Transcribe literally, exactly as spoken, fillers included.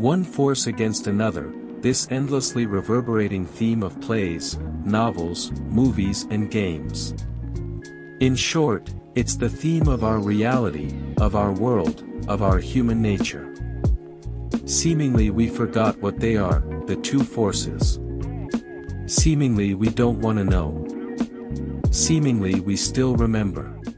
One force against another, this endlessly reverberating theme of plays, novels, movies and games. In short, it's the theme of our reality, of our world, of our human nature. Seemingly we forgot what they are, the two forces. Seemingly we don't want to know. Seemingly we still remember.